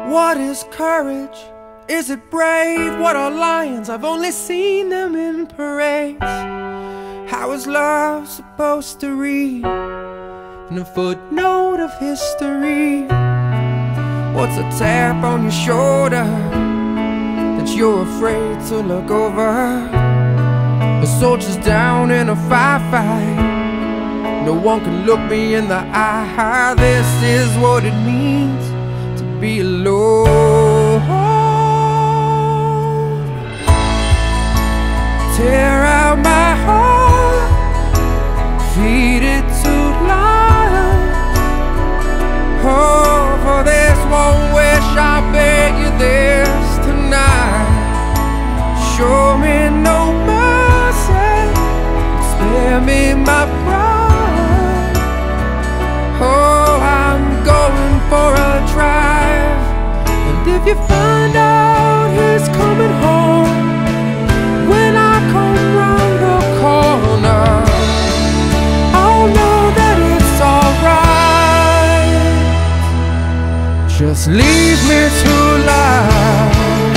What is courage? Is it brave? What are lions? I've only seen them in parades. How is love supposed to read in a footnote of history? What's a tap on your shoulder that you're afraid to look over? The soldier's down in a firefight, no one can look me in the eye. This is what it means to be alone. Tear out my heart, feed it to lions. Oh, for this one wish I beg you this tonight. Show me no mercy, spare me my pride. Oh, I'm going for a drive, and if you find out he's coming home when I come round the corner, I'll know that it's alright. Just leave me to lie.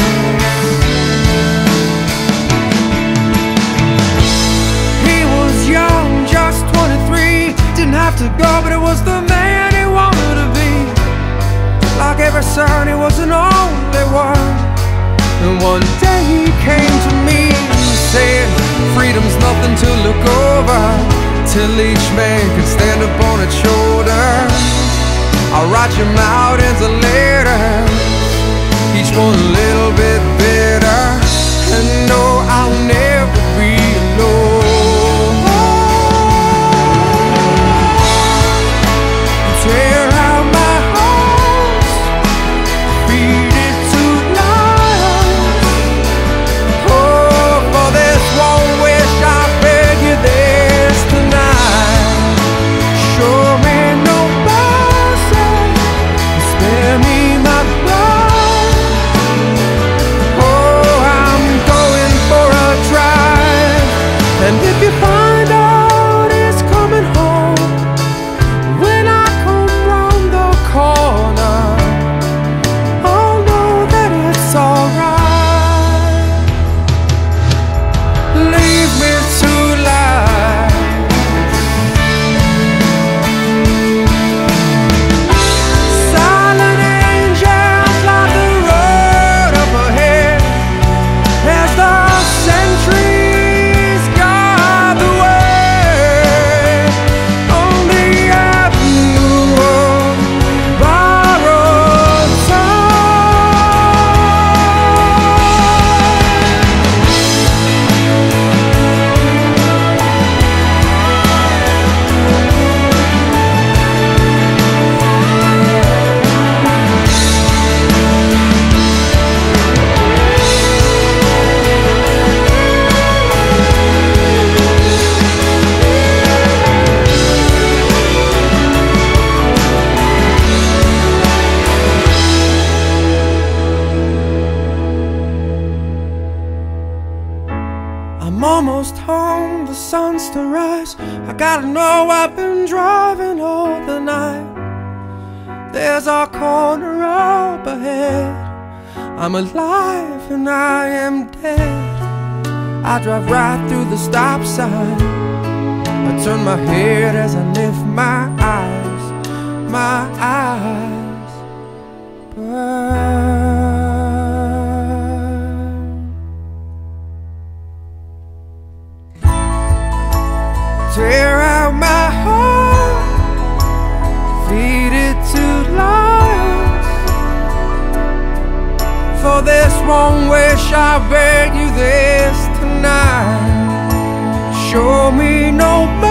He was young, just 23, didn't have to go, but it was the man he wanted to be. Like every son, he was an only one. And one day he came to me and said, freedom's nothing to look over, till each man can stand up on its shoulders. I'll write you mountains of letters, each one a little bit better, and no, I'll never be alone. Tear out my heart, feed it to lions. Oh, for this one wish I beg you this tonight. Show me no mercy, spare me my pride. Oh, I'm going for a drive, and if you find out he's coming home when I come round the corner, I'll know that it's alright. Leave me to lie. Silent angels light the road up ahead as the centuries guard the way on the avenue of borrowed I'm almost home, the sun's to rise. I gotta know I've been driving all the night. There's our corner up ahead. I'm alive and I am dead. I drive right through the stop sign. I turn my head as I lift my eyes. My eyes burn. Tear out my heart, feed it to lions. For this one wish I beg you this tonight. Show me no